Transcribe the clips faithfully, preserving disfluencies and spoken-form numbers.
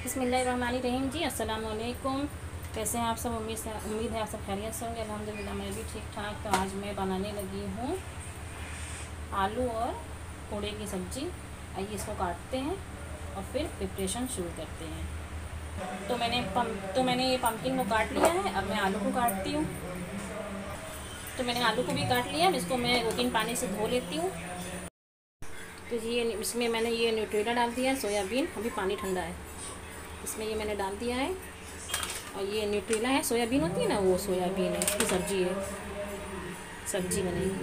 बिस्मिल्लाहिर्रहमानिर्रहीम जी, अस्सलाम वालेकुम। कैसे हैं आप सब? उम्मीद से उम्मीद है आप सब खैरियत से होंगे। अल्हम्दुलिल्लाह मैं भी ठीक ठाक। तो आज मैं बनाने लगी हूँ आलू और कोड़े की सब्ज़ी। आइए इसको काटते हैं और फिर प्रिपरेशन शुरू करते हैं। तो मैंने पम तो मैंने ये पम्पकिन को काट लिया है। अब मैं आलू को काटती हूँ। तो मैंने आलू को भी काट लिया। इसको मैं दो तीन पानी से धो लेती हूँ। तो ये इसमें मैंने ये न्यूट्रेला डाल दिया है, सोयाबीन। अभी पानी ठंडा है, इसमें ये मैंने डाल दिया है। और ये न्यूट्रेला है, सोयाबीन होती है ना, वो सोयाबीन है, इसकी सब्ज़ी है, सब्ज़ी बनेगी।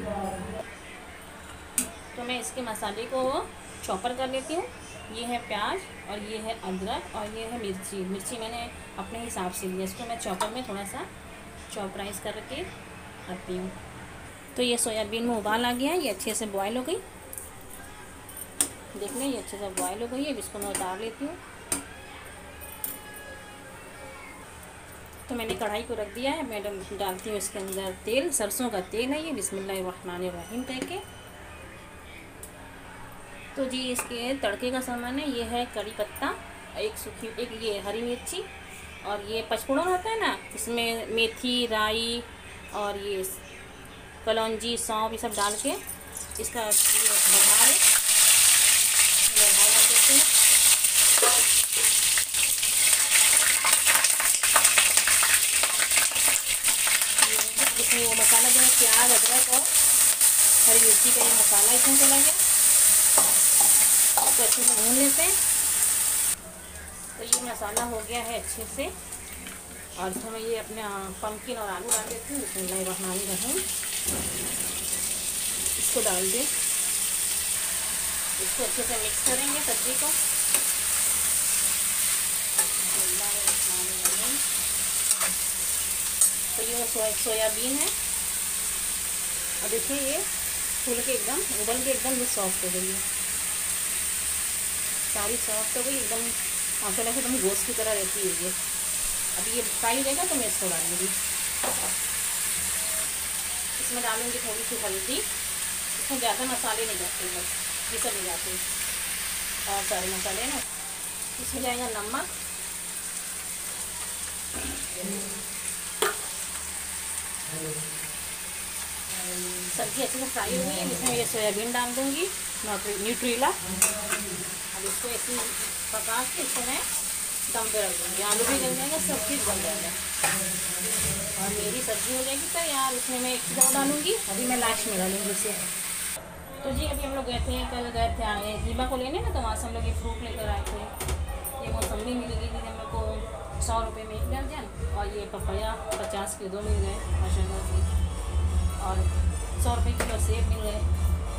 तो मैं इसके मसाले को चॉपर कर लेती हूँ। ये है प्याज और ये है अदरक और ये है मिर्ची। मिर्ची मैंने अपने हिसाब से लिया। इसको मैं चॉपर में थोड़ा सा चॉपराइज करके रखती हूँ। तो ये सोयाबीन में उबाल आ गया है, ये अच्छे से बॉयल हो गई। देख लें, ये अच्छे से बॉयल हो गई है। इसको मैं उतार लेती हूँ। तो मैंने कढ़ाई को रख दिया है। मैं डालती हूँ इसके अंदर तेल, सरसों का तेल है ये, बिस्मिल्लाहिर्रहमानिर्रहीम कह के। तो जी इसके तड़के का सामान है, ये है करी पत्ता, एक सूखी, एक ये हरी मिर्ची और ये पचफोड़न होता है ना, इसमें मेथी, राई और ये कलौंजी, सौंफ, ये सब डाल के इसका बघार है, बघार डाल देते हैं। इसमें वो मसाला जो है प्याज, अदरक और हरी मिर्ची का ये मसाला इसमें चला गया। इसको अच्छे से भून लेते हैं। तो ये मसाला हो गया है अच्छे से। और इसमें मैं ये अपने पम्पकिन और आलू डाल देती हूँ। बिस्मिल्लाहिर्रहमानिर्रहीम। इसको डाल दें, इसको अच्छे से मिक्स करेंगे सब्जी को। तो ये सोया सोयाबीन है। और देखिए ये फूल के एकदम उबल के एकदम ये सॉफ्ट हो गई है, सारी सॉफ्ट हो गई एकदम, माशाल्लाह से एकदम गोश्त की तरह रहती है ये। अभी ये फ्राई हो जाएगा तो मैं इसको डालूँगी। इसमें डालूँगी थोड़ी सी हल्दी। इसमें ज़्यादा मसाले नहीं जाते, बस ये सब नहीं जाते और सारे मसाले ना। इसमें जाएगा नमक, सब्जी अच्छे से फ्राई हो गई है। इसमें ये सोयाबीन डाल दूँगी, न्यूट्रेला। अब इसको ऐसे पका के इसको मैं दम पे रख दूँगी। आलू भी गल जाएगा, सब चीज़ गल जाएगा और मेरी सब्ज़ी हो जाएगी तैयार। इसमें मैं एक चीज़ और डालूँगी, अभी मैं लास्ट में डालूँगी इसे। तो जी अभी हम लोग गए थे, कल गए थे आए हिबा को लेने ना, तो वहाँ से हम लोग ये फ्रूट लेकर आए थे। ये मौसमी मिल गई थी हम लोग को सौ रुपये में एक दर्जन, और ये पपैया पचास के दो मिल गए माशाल्लाह से, और सौ रुपये किलो सेब मिल गए।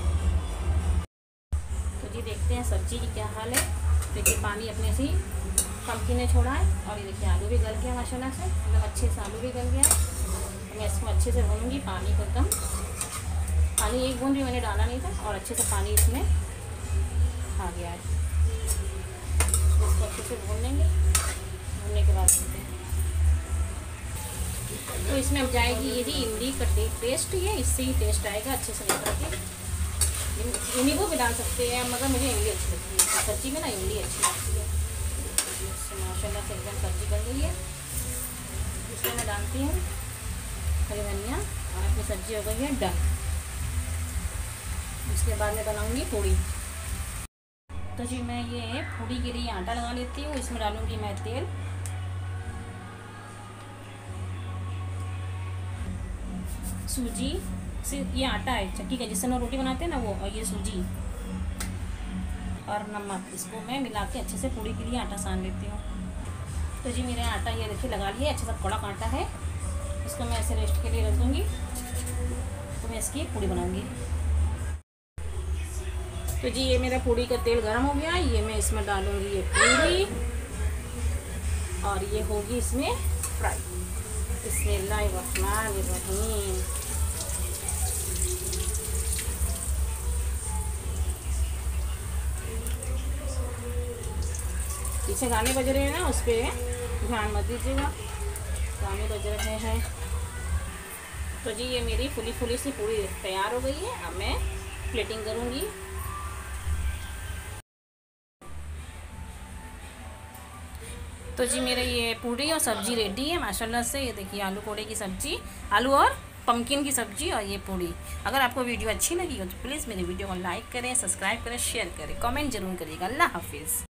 तो जी देखते हैं सब्जी की क्या हाल है। देखिए पानी अपने से ही पम्पकिन ने छोड़ा है। और ये देखिए आलू भी गल गया माशाल्लाह से, मतलब अच्छे से आलू भी गल गया है। तो मैं इसको अच्छे से भूनूंगी, पानी को एकदम, पानी एक बूंद भी मैंने डाला नहीं था और अच्छे से पानी इसमें आ गया है। इसको अच्छे से भून लेंगे। भूनने के बाद तो इसमें अब जाएगी ये जी इमली का पेस्ट, ये इससे ही टेस्ट आएगा अच्छे से लेकर के। नींबू भी डाल सकते हैं, मगर मुझे इमली अच्छी लगती है सब्जी में ना, इमली अच्छी लगती है। माशाल्लाह से एकदम सब्जी बन गई है। इसमें मैं डालती हूँ हरी धनिया और अपनी सब्जी हो गई है डन। इसके बाद मैं बनाऊँगी पूड़ी। तो जी मैं ये पूड़ी के लिए आटा लगा लेती हूँ। इसमें डालूँगी मैं तेल, सूजी से, ये आटा है चक्की का जिससे हम रोटी बनाते हैं ना वो, और ये सूजी और नमक, इसको मैं मिला के अच्छे से पूड़ी के लिए आटा सान लेती हूँ। तो जी मेरा आटा ये देखिए लगा लिया, अच्छा सा कड़क आटा है। इसको मैं ऐसे रेस्ट के लिए रख दूँगी। तो मैं इसकी पूड़ी बनाऊँगी। तो जी ये मेरा पूड़ी का तेल गर्म हो गया है। ये मैं इसमें डालूँगी ये पूड़ी और ये होगी इसमें फ्राई। बिस्मिल्लाहिर्रहमानिर्रहीम। पीछे गाने बज रहे हैं ना, उस पर ध्यान मत दीजिएगा, गाने बज रहे हैं। तो जी ये मेरी फुली फुली सी पूरी तैयार हो गई है। अब मैं प्लेटिंग करूँगी। तो जी मेरे ये पूड़ी और सब्ज़ी रेडी है माशाल्लाह से। ये देखिए आलू कोड़े की सब्ज़ी, आलू और पम्पकिन की सब्ज़ी और ये पूड़ी। अगर आपको वीडियो अच्छी लगी हो तो प्लीज़ मेरी वीडियो को लाइक करें, सब्सक्राइब करें, शेयर करें, कमेंट जरूर करिएगा। अल्लाह हाफिज़।